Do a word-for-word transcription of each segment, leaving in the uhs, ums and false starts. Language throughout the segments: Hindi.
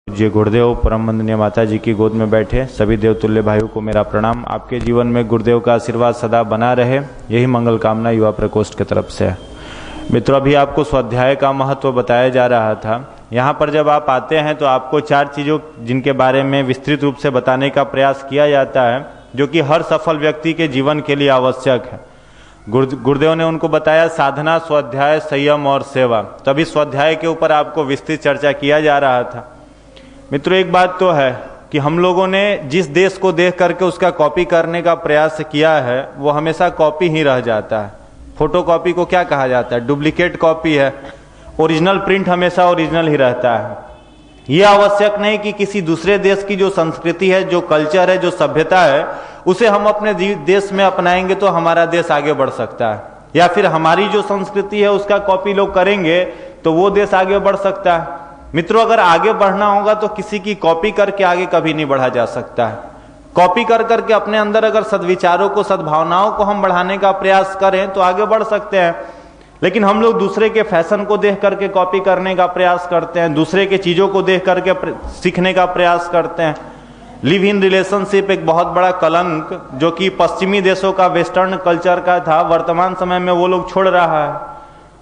पूज्य गुरुदेव परम वंदनीय माता जी की गोद में बैठे सभी देवतुल्य भाइयों को मेरा प्रणाम। आपके जीवन में गुरुदेव का आशीर्वाद सदा बना रहे, यही मंगल कामना युवा प्रकोष्ठ की तरफ से है। मित्रों, अभी आपको स्वाध्याय का महत्व बताया जा रहा था। यहाँ पर जब आप आते हैं तो आपको चार चीजों जिनके बारे में विस्तृत रूप से बताने का प्रयास किया जाता है, जो कि हर सफल व्यक्ति के जीवन के लिए आवश्यक है। गुरुदेव ने उनको बताया साधना, स्वाध्याय, संयम और सेवा। तभी स्वाध्याय के ऊपर आपको विस्तृत चर्चा किया जा रहा था। मित्रों, एक बात तो है कि हम लोगों ने जिस देश को देख करके उसका कॉपी करने का प्रयास किया है वो हमेशा कॉपी ही रह जाता है। फोटो कॉपी को क्या कहा जाता है? डुप्लीकेट कॉपी है। ओरिजिनल प्रिंट हमेशा ओरिजिनल ही रहता है। ये आवश्यक नहीं कि किसी दूसरे देश की जो संस्कृति है, जो कल्चर है, जो सभ्यता है, उसे हम अपने देश में अपनाएंगे तो हमारा देश आगे बढ़ सकता है, या फिर हमारी जो संस्कृति है उसका कॉपी लोग करेंगे तो वो देश आगे बढ़ सकता है। मित्रों, अगर आगे बढ़ना होगा तो किसी की कॉपी करके आगे कभी नहीं बढ़ा जा सकता है। कॉपी कर करके अपने अंदर अगर सद्विचारों को, सद्भावनाओं को हम बढ़ाने का प्रयास करें तो आगे बढ़ सकते हैं, लेकिन हम लोग दूसरे के फैशन को देख करके कॉपी करने का प्रयास करते हैं, दूसरे के चीजों को देख करके सीखने का प्रयास करते हैं। लिव इन रिलेशनशिप एक बहुत बड़ा कलंक जो कि पश्चिमी देशों का, वेस्टर्न कल्चर का था, वर्तमान समय में वो लोग छोड़ रहा है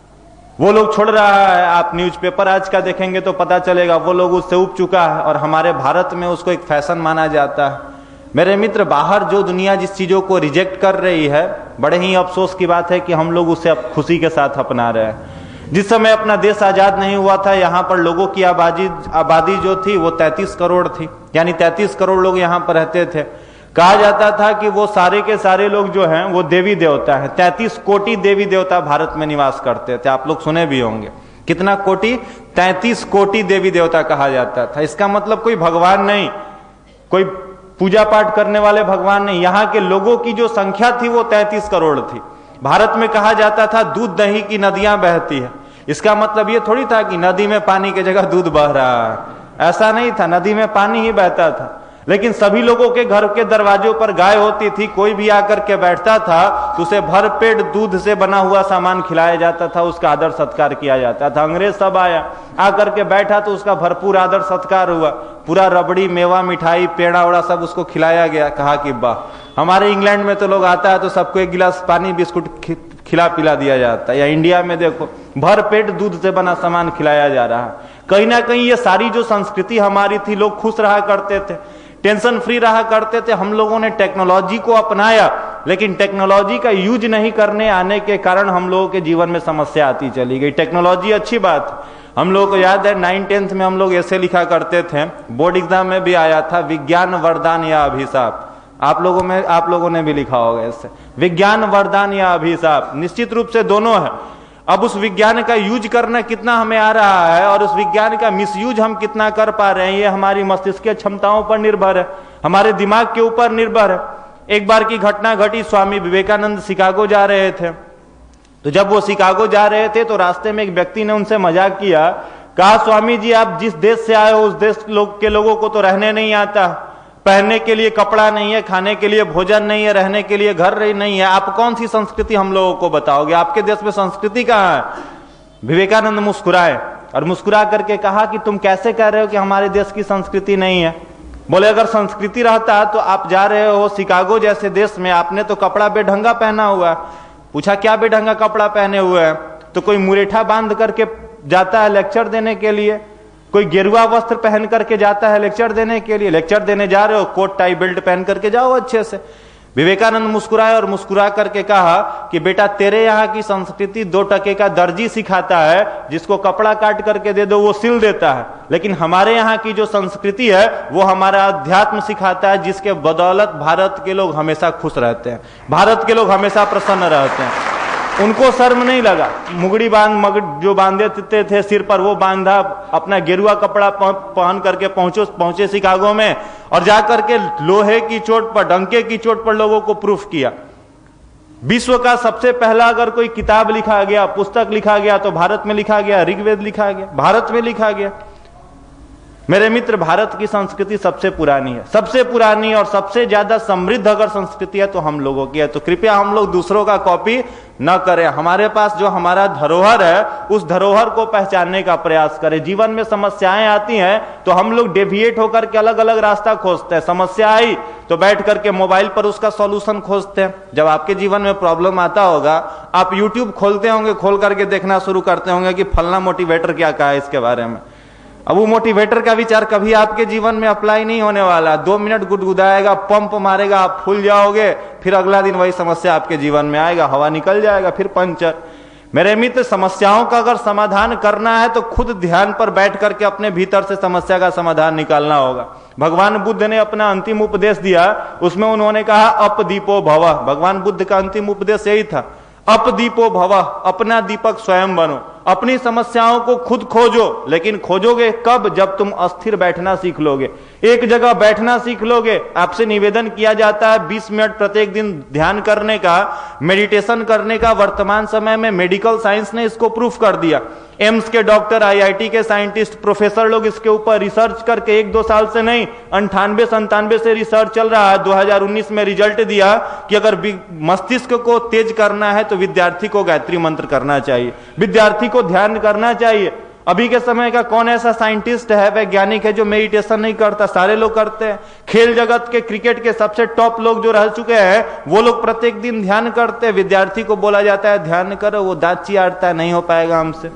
वो लोग छोड़ रहा है। आप न्यूज़पेपर आज का देखेंगे तो पता चलेगा वो लोग उससे उब चुका है और हमारे भारत में उसको एक फैशन माना जाता है। मेरे मित्र, बाहर जो दुनिया जिस चीजों को रिजेक्ट कर रही है, बड़े ही अफसोस की बात है कि हम लोग उसे अब खुशी के साथ अपना रहे हैं। जिस समय अपना देश आजाद नहीं हुआ था, यहाँ पर लोगों की आबादी आबादी जो थी वो तैंतीस करोड़ थी, यानी तैंतीस करोड़ लोग यहाँ पर रहते थे। कहा जाता था कि वो सारे के सारे लोग जो हैं वो देवी देवता हैं। तैंतीस कोटि देवी देवता भारत में निवास करते थे। आप लोग सुने भी होंगे, कितना कोटि? तैंतीस कोटि देवी देवता कहा जाता था। इसका मतलब कोई भगवान नहीं, कोई पूजा पाठ करने वाले भगवान नहीं। यहाँ के लोगों की जो संख्या थी वो तैंतीस करोड़ थी। भारत में कहा जाता था दूध दही की नदियां बहती है। इसका मतलब ये थोड़ी था कि नदी में पानी की जगह दूध बह रहा है, ऐसा नहीं था। नदी में पानी ही बहता था, लेकिन सभी लोगों के घर के दरवाजों पर गाय होती थी। कोई भी आकर के बैठता था तो उसे भर पेट दूध से बना हुआ सामान खिलाया जाता था, उसका आदर सत्कार किया जाता था। अंग्रेज सब आया, आकर के बैठा तो उसका भरपूर आदर सत्कार हुआ। पूरा रबड़ी, मेवा, मिठाई, पेड़ा वड़ा सब उसको खिलाया गया। कहा कि वाह। हमारे इंग्लैंड में तो लोग आता है तो सबको एक गिलास पानी, बिस्कुट खिला पिला दिया जाता है। या इंडिया में देखो, भर पेट दूध से बना सामान खिलाया जा रहा है। कहीं ना कहीं ये सारी जो संस्कृति हमारी थी, लोग खुश रहा करते थे, टेंशन फ्री रहा करते थे। हम लोगों ने टेक्नोलॉजी को अपनाया, लेकिन टेक्नोलॉजी का यूज नहीं करने आने के कारण हम लोगों के जीवन में समस्या आती चली गई। टेक्नोलॉजी अच्छी बात, हम लोगों को याद है नाइन टेंथ में हम लोग ऐसे लिखा करते थे, बोर्ड एग्जाम में भी आया था, विज्ञान वरदान या अभिशाप। आप लोगों में आप लोगों ने भी लिखा होगा ऐसे, विज्ञान वरदान या अभिशाप। निश्चित रूप से दोनों है। अब उस विज्ञान का यूज करना कितना हमें आ रहा है और उस विज्ञान का मिसयूज हम कितना कर पा रहे हैं, ये हमारी मस्तिष्क क्षमताओं पर निर्भर है, हमारे दिमाग के ऊपर निर्भर है। एक बार की घटना घटी, स्वामी विवेकानंद शिकागो जा रहे थे। तो जब वो शिकागो जा रहे थे तो रास्ते में एक व्यक्ति ने उनसे मजाक किया, कहा स्वामी जी आप जिस देश से आए हो उस देश लोग के लोगों को तो रहने नहीं आता, पहनने के लिए कपड़ा नहीं है, खाने के लिए भोजन नहीं है, रहने के लिए घर नहीं है, आप कौन सी संस्कृति हम लोगों को बताओगे? आपके देश में संस्कृति कहाँ है? विवेकानंद मुस्कुराए और मुस्कुरा करके कहा कि तुम कैसे कह रहे हो कि हमारे देश की संस्कृति नहीं है? बोले अगर संस्कृति रहता तो आप जा रहे हो शिकागो जैसे देश में, आपने तो कपड़ा बेढंगा पहना हुआ है। पूछा क्या बेढंगा कपड़ा पहने हुए हैं? तो कोई मुरेठा बांध करके जाता है लेक्चर देने के लिए, कोई गेरुआ वस्त्र पहन करके जाता है लेक्चर देने के लिए। लेक्चर देने जा रहे हो, कोट टाई बेल्ट पहन करके जाओ अच्छे से। विवेकानंद मुस्कुराए और मुस्कुरा करके कहा कि बेटा तेरे यहाँ की संस्कृति दो टके का दर्जी सिखाता है, जिसको कपड़ा काट करके दे दो वो सिल देता है, लेकिन हमारे यहाँ की जो संस्कृति है वो हमारा अध्यात्म सिखाता है, जिसके बदौलत भारत के लोग हमेशा खुश रहते हैं, भारत के लोग हमेशा प्रसन्न रहते हैं। उनको शर्म नहीं लगा, मुगड़ी बांध मग जो बांधते थे सिर पर वो बांधा, अपना गेरुआ कपड़ा पहन करके पहुंचो पहुंचे शिकागो में और जाकर के लोहे की चोट पर, डंके की चोट पर लोगों को प्रूफ किया। विश्व का सबसे पहला अगर कोई किताब लिखा गया, पुस्तक लिखा गया तो भारत में लिखा गया, ऋग्वेद लिखा गया, भारत में लिखा गया। मेरे मित्र, भारत की संस्कृति सबसे पुरानी है, सबसे पुरानी और सबसे ज्यादा समृद्ध अगर संस्कृति है तो हम लोगों की है। तो कृपया हम लोग दूसरों का कॉपी न करें। हमारे पास जो हमारा धरोहर है उस धरोहर को पहचानने का प्रयास करें। जीवन में समस्याएं आती हैं तो हम लोग डेविएट होकर के अलग अलग रास्ता खोजते हैं। समस्या आई तो बैठ करके मोबाइल पर उसका सॉल्यूशन खोजते हैं। जब आपके जीवन में प्रॉब्लम आता होगा, आप यूट्यूब खोलते होंगे, खोल करके देखना शुरू करते होंगे कि फलना मोटिवेटर क्या कहा है इसके बारे में। अब वो मोटिवेटर का विचार कभी आपके जीवन में अप्लाई नहीं होने वाला। दो मिनट गुदगुदाएगा, पंप मारेगा, आप फूल जाओगे, फिर अगला दिन वही समस्या आपके जीवन में आएगा, हवा निकल जाएगा, फिर पंचर। मेरे मित्र, समस्याओं का अगर समाधान करना है तो खुद ध्यान पर बैठ करके अपने भीतर से समस्या का समाधान निकालना होगा। भगवान बुद्ध ने अपना अंतिम उपदेश दिया, उसमें उन्होंने कहा अपदीपो भव। भगवान बुद्ध का अंतिम उपदेश यही था, अपदीपो भव, अपना दीपक स्वयं बनो। अपनी समस्याओं को खुद खोजो, लेकिन खोजोगे कब? जब तुम अस्थिर बैठना सीख लोगे, एक जगह बैठना सीख लोगे। आपसे निवेदन किया जाता है बीस मिनट प्रत्येक दिन ध्यान करने का, मेडिटेशन करने का। वर्तमान समय में मेडिकल साइंस ने इसको प्रूफ कर दिया। एम्स के डॉक्टर, आईआईटी के साइंटिस्ट, प्रोफेसर लोग इसके ऊपर रिसर्च करके एक दो साल से नहीं, अंठानवे संतानवे से रिसर्च चल रहा है। दो हजार उन्नीस में रिजल्ट दिया कि अगर मस्तिष्क को तेज करना है तो विद्यार्थी को गायत्री मंत्र करना चाहिए, विद्यार्थी को ध्यान करना चाहिए। अभी के समय का कौन ऐसा साइंटिस्ट है, वैज्ञानिक है जो मेडिटेशन नहीं करता? सारे लोग करते हैं। खेल जगत के, क्रिकेट के सबसे टॉप लोग जो रह चुके हैं वो लोग प्रत्येक दिन ध्यान करते हैं। विद्यार्थी को बोला जाता है ध्यान करो, वो दांत चियाड़ता है, नहीं हो पाएगा हमसे।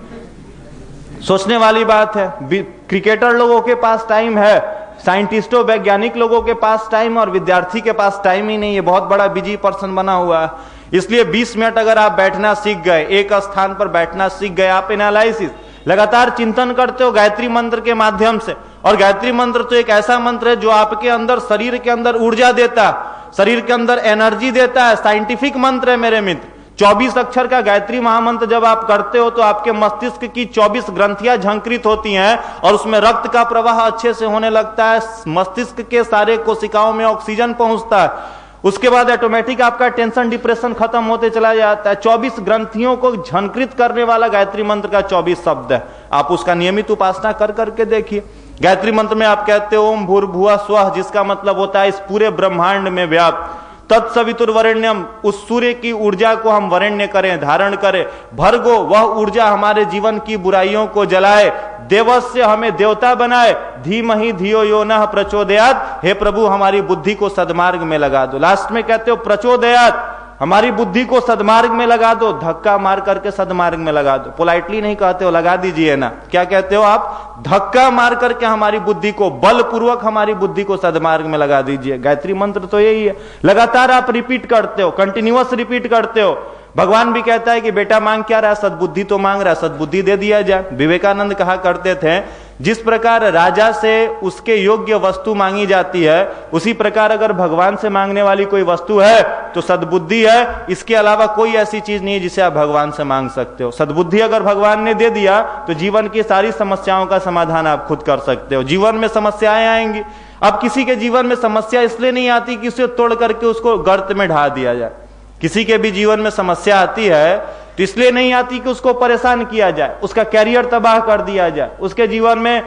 सोचने वाली बात है। क्रिकेटर लोगों के पास टाइम है, साइंटिस्टों वैज्ञानिक लोगों के पास टाइम, और विद्यार्थी के पास टाइम ही नहीं है। बहुत बड़ा बिजी पर्सन बना हुआ है। इसलिए बीस मिनट अगर आप बैठना सीख गए, एक स्थान पर बैठना सीख गए, आप एनालिसिस लगातार चिंतन करते हो गायत्री मंत्र के माध्यम से। और गायत्री मंत्र तो एक ऐसा मंत्र है जो आपके अंदर, शरीर के अंदर ऊर्जा देता है, शरीर के अंदर एनर्जी देता है। साइंटिफिक मंत्र है मेरे मित्र। चौबीस अक्षर का गायत्री महामंत्र जब आप करते हो तो आपके मस्तिष्क की चौबीस ग्रंथियां झंकृत होती हैं और उसमें रक्त का प्रवाह अच्छे से होने लगता है। मस्तिष्क के सारे कोशिकाओं में ऑक्सीजन पहुंचता है। उसके बाद ऑटोमेटिक आपका टेंशन, डिप्रेशन खत्म होते चला जाता है। चौबीस ग्रंथियों को झंकृत करने वाला गायत्री मंत्र का चौबीस शब्द है। आप उसका नियमित उपासना कर करके देखिए। गायत्री मंत्र में आप कहते हो ओम भूर्भुवः स्वः, जिसका मतलब होता है इस पूरे ब्रह्मांड में व्याप्त। तत्सवितुर्वरेण्यम, उस सूर्य की ऊर्जा को हम वरेण्य करें, धारण करें। भर्गो, वह ऊर्जा हमारे जीवन की बुराइयों को जलाए। देवस्य, हमें देवता बनाए। धीमहि धियो यो नः प्रचोदयात्, हे प्रभु हमारी बुद्धि को सद्मार्ग में लगा दो। लास्ट में कहते हो प्रचोदयात्, हमारी बुद्धि को सद्मार्ग में लगा दो। धक्का मार करके सद्मार्ग में लगा दो। पोलाइटली नहीं कहते हो, लगा दीजिए ना। क्या कहते हो आप? धक्का मार करके हमारी बुद्धि को, बलपूर्वक हमारी बुद्धि को सद्मार्ग में लगा दीजिए। गायत्री मंत्र तो यही है। लगातार आप रिपीट करते हो, कंटिन्यूअस रिपीट करते हो। भगवान भी कहता है कि बेटा मांग क्या रहा, सद्बुद्धि तो मांग रहा, सद्बुद्धि दे दिया जाए। विवेकानंद कहा करते थे, जिस प्रकार राजा से उसके योग्य वस्तु मांगी जाती है, उसी प्रकार अगर भगवान से मांगने वाली कोई वस्तु है तो सद्बुद्धि है। इसके अलावा कोई ऐसी चीज नहीं है जिसे आप भगवान से मांग सकते हो। सद्बुद्धि अगर भगवान ने दे दिया तो जीवन की सारी समस्याओं का समाधान आप खुद कर सकते हो। जीवन में समस्याएं आएंगी। अब किसी के जीवन में समस्या इसलिए नहीं आती कि उसे तोड़ करके उसको गर्त में ढा दिया जाए। किसी के भी जीवन में समस्या आती है तो इसलिए नहीं आती कि उसको परेशान किया जाए, उसका कैरियर तबाह कर दिया जाए, उसके जीवन में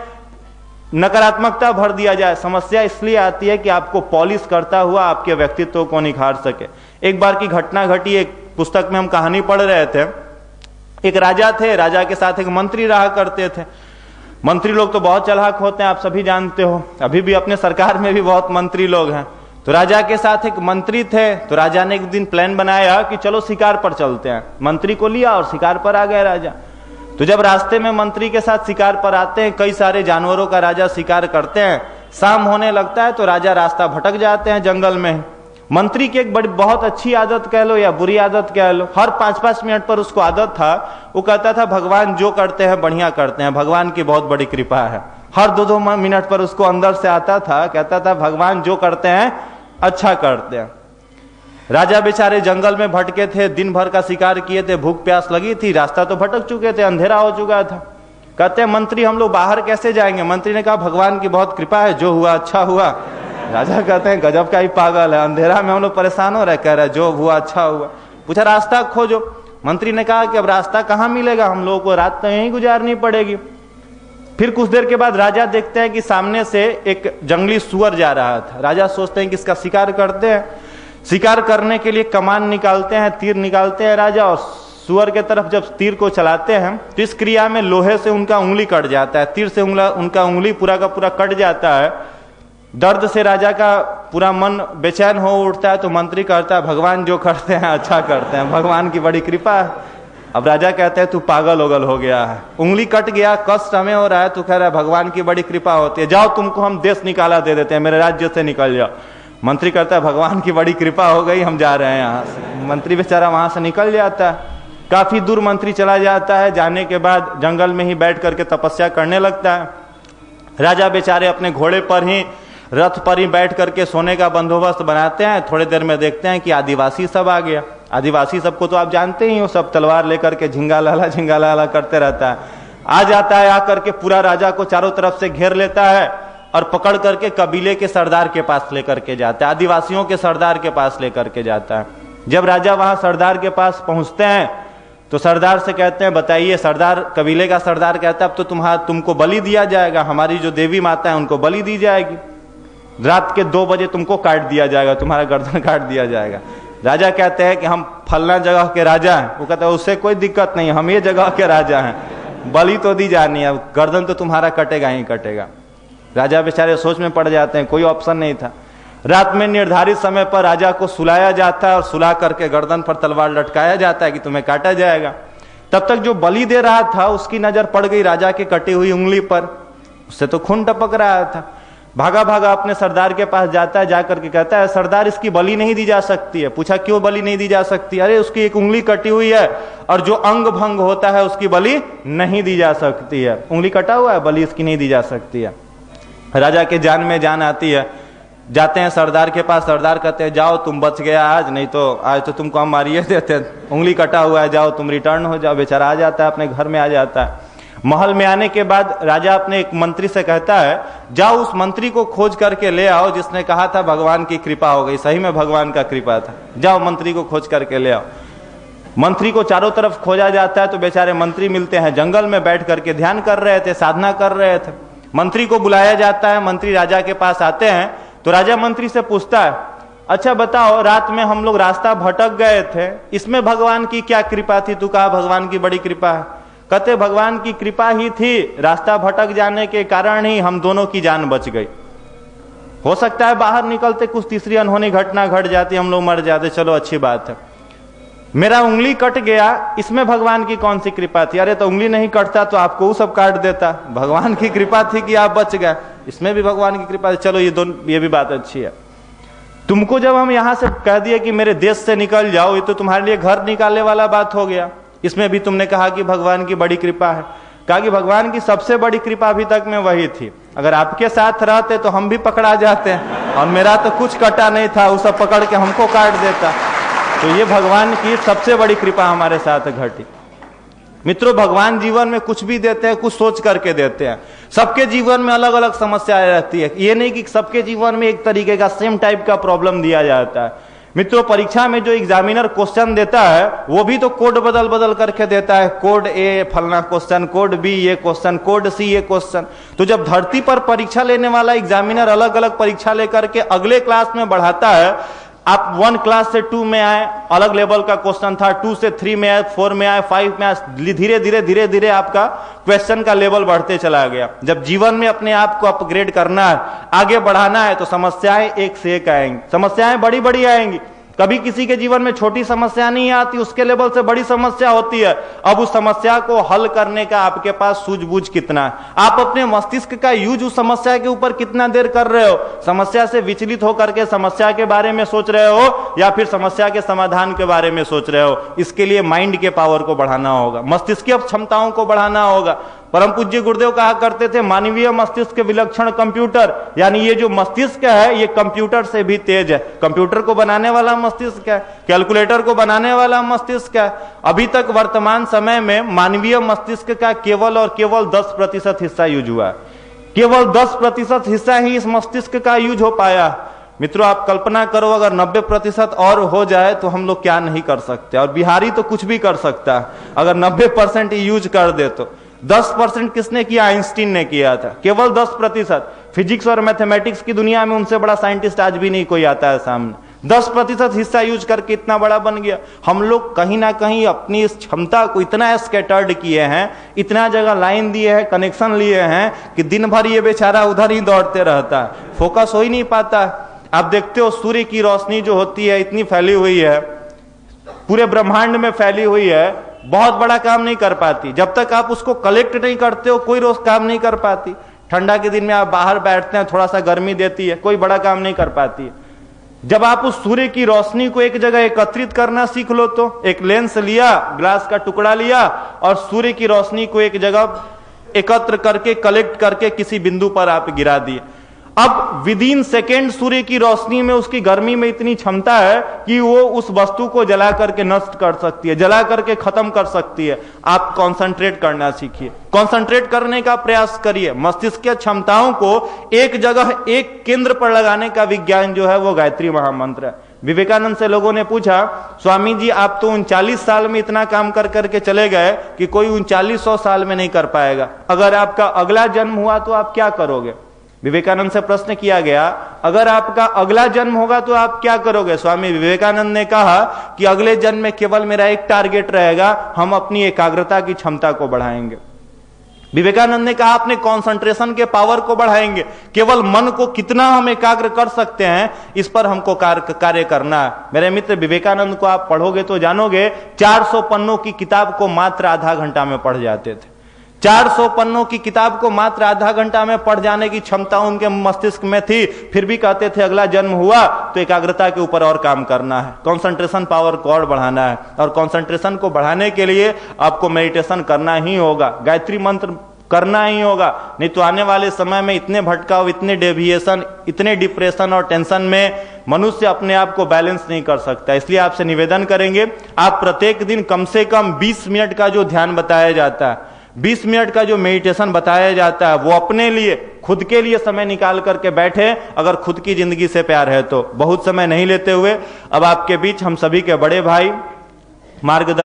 नकारात्मकता भर दिया जाए। समस्या इसलिए आती है कि आपको पॉलिश करता हुआ आपके व्यक्तित्व को निखार सके। एक बार की घटना घटी, एक पुस्तक में हम कहानी पढ़ रहे थे। एक राजा थे, राजा के साथ एक मंत्री रहा करते थे। मंत्री लोग तो बहुत चालाक होते हैं, आप सभी जानते हो। अभी भी अपने सरकार में भी बहुत मंत्री लोग हैं। तो राजा के साथ एक मंत्री थे। तो राजा ने एक दिन प्लान बनाया कि चलो शिकार पर चलते हैं। मंत्री को लिया और शिकार पर आ गए राजा। तो जब रास्ते में मंत्री के साथ शिकार पर आते हैं, कई सारे जानवरों का राजा शिकार करते हैं। शाम होने लगता है तो राजा रास्ता भटक जाते हैं जंगल में। मंत्री की एक बड़ी बहुत अच्छी आदत कह लो या बुरी आदत कह लो, हर पांच पांच मिनट पर उसको आदत था, वो कहता था भगवान जो करते हैं बढ़िया करते हैं, भगवान की बहुत बड़ी कृपा है। हर दो दो मिनट पर उसको अंदर से आता था, कहता था भगवान जो करते हैं अच्छा करते हैं। राजा बेचारे जंगल में भटके थे, दिन भर का शिकार किए थे, भूख प्यास लगी थी, रास्ता तो भटक चुके थे, अंधेरा हो चुका था। कहते हैं मंत्री हम लोग बाहर कैसे जाएंगे? मंत्री ने कहा भगवान की बहुत कृपा है, जो हुआ अच्छा हुआ। राजा कहते हैं गजब का ही पागल है, अंधेरा में हम लोग परेशान हो रहे, कह रहे जो हुआ अच्छा हुआ। पूछा रास्ता खोजो। मंत्री ने कहा कि अब रास्ता कहाँ मिलेगा, हम लोगों को रात तो यहीं गुजारनी पड़ेगी। फिर कुछ देर के बाद राजा देखते हैं कि सामने से एक जंगली सुअर जा रहा था। राजा सोचते हैं कि इसका शिकार करते हैं। शिकार करने के लिए कमान निकालते हैं, तीर निकालते हैं राजा, और सुअर के तरफ जब तीर को चलाते हैं तो इस क्रिया में लोहे से उनका उंगली कट जाता है, तीर से उंगला उनका उंगली पूरा का पूरा कट जाता है। दर्द से राजा का पूरा मन बेचैन हो उठता है। तो मंत्री कहता है भगवान जो करते हैं अच्छा करते हैं, भगवान की बड़ी कृपा है। अब राजा कहते हैं तू पागल ओगल हो गया है, उंगली कट गया, कष्ट हमें हो रहा है, तू कह रहा है भगवान की बड़ी कृपा होती है, जाओ तुमको हम देश निकाला दे देते हैं, मेरे राज्य से निकल जाओ। मंत्री कहता है भगवान की बड़ी कृपा हो गई, हम जा रहे हैं यहाँ से। मंत्री बेचारा वहां से निकल जाता है, काफी दूर मंत्री चला जाता है। जाने के बाद जंगल में ही बैठ करके तपस्या करने लगता है। राजा बेचारे अपने घोड़े पर ही, रथ पर ही बैठ करके सोने का बंदोबस्त बनाते हैं। थोड़ी देर में देखते हैं कि आदिवासी सब आ गया। आदिवासी सबको तो आप जानते ही हो, सब तलवार लेकर के झिंगा लाला झिंगा लाला करते रहता है। आ जाता है, आकर के पूरा राजा को चारों तरफ से घेर लेता है और पकड़ करके कबीले के सरदार के पास लेकर के जाता है, आदिवासियों के सरदार के पास लेकर के जाता है। जब राजा वहां सरदार के पास पहुंचते हैं तो सरदार से कहते हैं बताइए। सरदार, कबीले का सरदार कहता है अब तो तुम्हारा तुमको बलि दिया जाएगा, हमारी जो देवी माता है उनको बलि दी जाएगी, रात के दो बजे तुमको काट दिया जाएगा, तुम्हारा गर्दन काट दिया जाएगा। राजा कहते हैं कि हम फलना जगह के राजा हैं। वो कहता है उससे कोई दिक्कत नहीं, हम ये जगह के राजा हैं, बलि तो दी जानी है, गर्दन तो तुम्हारा कटेगा ही कटेगा। राजा बेचारे सोच में पड़ जाते हैं, कोई ऑप्शन नहीं था। रात में निर्धारित समय पर राजा को सुलाया जाता है और सुला करके गर्दन पर तलवार लटकाया जाता है कि तुम्हें काटा जाएगा। तब तक जो बलि दे रहा था उसकी नजर पड़ गई राजा की कटी हुई उंगली पर, उससे तो खून टपक रहा था। भागा भागा अपने सरदार के पास जाता है, जाकर के कहता है सरदार इसकी बलि नहीं दी जा सकती है। पूछा क्यों बलि नहीं दी जा सकती? अरे उसकी एक उंगली कटी हुई है और जो अंग भंग होता है उसकी बलि नहीं दी जा सकती है, उंगली कटा हुआ है, बलि इसकी नहीं दी जा सकती है। राजा के जान में जान आती है, जाते हैं सरदार के पास। सरदार कहते हैं जाओ तुम बच गया आज, नहीं तो आज तो तुमको हम मारिए देते, उंगली कटा हुआ है, जाओ तुम रिटर्न हो जाओ। बेचारा आ जाता है, अपने घर में आ जाता है। महल में आने के बाद राजा अपने एक मंत्री से कहता है जाओ उस मंत्री को खोज करके ले आओ जिसने कहा था भगवान की कृपा हो गई। सही में भगवान का कृपा था, जाओ मंत्री को खोज करके ले आओ। मंत्री को चारों तरफ खोजा जाता है तो बेचारे मंत्री मिलते हैं, जंगल में बैठ करके ध्यान कर रहे थे, साधना कर रहे थे। मंत्री को बुलाया जाता है, मंत्री राजा के पास आते हैं तो राजा मंत्री से पूछता है अच्छा बताओ रात में हम लोग रास्ता भटक गए थे, इसमें भगवान की क्या कृपा थी? तू कहा भगवान की बड़ी कृपा है। कहते भगवान की कृपा ही थी, रास्ता भटक जाने के कारण ही हम दोनों की जान बच गई। हो सकता है बाहर निकलते कुछ तीसरी अनहोनी घटना घट जाती, हम लोग मर जाते, चलो अच्छी बात है। मेरा उंगली कट गया, इसमें भगवान की कौन सी कृपा थी? अरे तो उंगली नहीं कटता तो आपको वो सब काट देता, भगवान की कृपा थी कि आप बच गए, इसमें भी भगवान की कृपा थी। चलो ये दोनों, ये भी बात अच्छी है। तुमको जब हम यहां से कह दिए कि मेरे देश से निकल जाओ, ये तो तुम्हारे लिए घर निकालने वाला बात हो गया, इसमें भी तुमने कहा कि भगवान की बड़ी कृपा है। कहा कि भगवान की सबसे बड़ी कृपा अभी तक में वही थी, अगर आपके साथ रहते तो हम भी पकड़ा जाते हैं, और मेरा तो कुछ कटा नहीं था, वो सब पकड़ के हमको काट देता। तो ये भगवान की सबसे बड़ी कृपा हमारे साथ घटी। मित्रों, भगवान जीवन में कुछ भी देते हैं, कुछ सोच करके देते हैं। सबके जीवन में अलग अलग समस्याएं रहती है, ये नहीं कि सबके जीवन में एक तरीके का सेम टाइप का प्रॉब्लम दिया जाता है। मित्रों, परीक्षा में जो एग्जामिनर क्वेश्चन देता है वो भी तो कोड बदल बदल करके देता है, कोड ए फलना क्वेश्चन, कोड बी ये क्वेश्चन, कोड सी ये क्वेश्चन। तो जब धरती पर परीक्षा लेने वाला एग्जामिनर अलग अलग परीक्षा लेकर के अगले क्लास में बढ़ाता है, आप वन क्लास से टू में आए, अलग लेवल का क्वेश्चन था, टू से थ्री में आए, फोर में आए, फाइव में आए, धीरे धीरे धीरे धीरे आपका क्वेश्चन का लेवल बढ़ते चला गया। जब जीवन में अपने आप को अपग्रेड करना है, आगे बढ़ाना है, तो समस्याएं एक से एक आएंगी, समस्याएं बड़ी बड़ी आएंगी। कभी किसी के जीवन में छोटी समस्या नहीं आती, उसके लेवल से बड़ी समस्या होती है। अब उस समस्या को हल करने का आपके पास सूझबूझ कितना है, आप अपने मस्तिष्क का यूज उस समस्या के ऊपर कितना देर कर रहे हो, समस्या से विचलित होकर के समस्या के बारे में सोच रहे हो या फिर समस्या के समाधान के बारे में सोच रहे हो। इसके लिए माइंड के पावर को बढ़ाना होगा, मस्तिष्कीय क्षमताओं को बढ़ाना होगा। परम पूज्य गुरुदेव कहा करते थे मानवीय मस्तिष्क विलक्षण कंप्यूटर, यानी ये जो मस्तिष्क है ये कंप्यूटर से भी तेज है। कंप्यूटर को बनाने वाला मस्तिष्क है, कैलकुलेटर को बनाने वाला मस्तिष्क है। अभी तक वर्तमान समय में मानवीय मस्तिष्क का केवल और केवल दस प्रतिशत हिस्सा यूज हुआ है, केवल दस प्रतिशत हिस्सा ही इस मस्तिष्क का यूज हो पाया। मित्रों, आप कल्पना करो अगर नब्बे प्रतिशत और हो जाए तो हम लोग क्या नहीं कर सकते, और बिहारी तो कुछ भी कर सकता है अगर नब्बे परसेंट यूज कर दे तो। दस परसेंट किसने किया? आइंस्टीन ने किया था, केवल दस प्रतिशत। फिजिक्स और मैथमेटिक्स की दुनिया में उनसे बड़ा साइंटिस्ट आज भी नहीं कोई आता है सामने। दस प्रतिशत हिस्सा यूज करके इतना बड़ा बन गया। हम लोग कहीं ना कहीं अपनी इस क्षमता को इतना स्कैटर्ड किए हैं, इतना जगह लाइन दिए हैं, कनेक्शन लिए हैं कि दिन भर ये बेचारा उधर ही दौड़ते रहता है, फोकस हो ही नहीं पाता। आप देखते हो सूर्य की रोशनी जो होती है इतनी फैली हुई है, पूरे ब्रह्मांड में फैली हुई है, बहुत बड़ा काम नहीं कर पाती। जब तक आप उसको कलेक्ट नहीं करते हो कोई रोज काम नहीं कर पाती। ठंडा के दिन में आप बाहर बैठते हैं, थोड़ा सा गर्मी देती है, कोई बड़ा काम नहीं कर पाती। जब आप उस सूर्य की रोशनी को एक जगह एकत्रित करना सीख लो, तो एक लेंस लिया, ग्लास का टुकड़ा लिया और सूर्य की रोशनी को एक जगह एकत्र करके कलेक्ट करके किसी बिंदु पर आप गिरा दिए। अब विद इन सेकेंड सूर्य की रोशनी में उसकी गर्मी में इतनी क्षमता है कि वो उस वस्तु को जला करके नष्ट कर सकती है, जला करके खत्म कर सकती है। आप कंसंट्रेट करना सीखिए, कंसंट्रेट करने का प्रयास करिए। मस्तिष्क की क्षमताओं को एक जगह एक केंद्र पर लगाने का विज्ञान जो है वो गायत्री महामंत्र है। विवेकानंद से लोगों ने पूछा, स्वामी जी आप तो उनचालीस साल में इतना काम कर करके चले गए कि कोई उनचालीस सौ साल में नहीं कर पाएगा, अगर आपका अगला जन्म हुआ तो आप क्या करोगे? विवेकानंद से प्रश्न किया गया, अगर आपका अगला जन्म होगा तो आप क्या करोगे? स्वामी विवेकानंद ने कहा कि अगले जन्म में केवल मेरा एक टारगेट रहेगा, हम अपनी एकाग्रता की क्षमता को बढ़ाएंगे। विवेकानंद ने कहा अपने कंसंट्रेशन के पावर को बढ़ाएंगे, केवल मन को कितना हम एकाग्र कर सकते हैं इस पर हमको कार्य करना है। मेरे मित्र, विवेकानंद को आप पढ़ोगे तो जानोगे, चार सौ पन्नों की किताब को मात्र आधा घंटा में पढ़ जाते थे। चार सौ पन्नों की किताब को मात्र आधा घंटा में पढ़ जाने की क्षमता उनके मस्तिष्क में थी, फिर भी कहते थे अगला जन्म हुआ तो एकाग्रता के ऊपर और काम करना है, कंसंट्रेशन पावर को और बढ़ाना है। और कंसंट्रेशन को बढ़ाने के लिए आपको मेडिटेशन करना ही होगा, गायत्री मंत्र करना ही होगा, नहीं तो आने वाले समय में इतने भटकाव, इतने डेविएशन, इतने डिप्रेशन और टेंशन में मनुष्य अपने आप को बैलेंस नहीं कर सकता। इसलिए आपसे निवेदन करेंगे, आप प्रत्येक दिन कम से कम बीस मिनट का जो ध्यान बताया जाता है, बीस मिनट का जो मेडिटेशन बताया जाता है, वो अपने लिए, खुद के लिए समय निकाल करके बैठे। अगर खुद की जिंदगी से प्यार है तो बहुत समय नहीं लेते हुए अब आपके बीच हम सभी के बड़े भाई मार्गदर्शन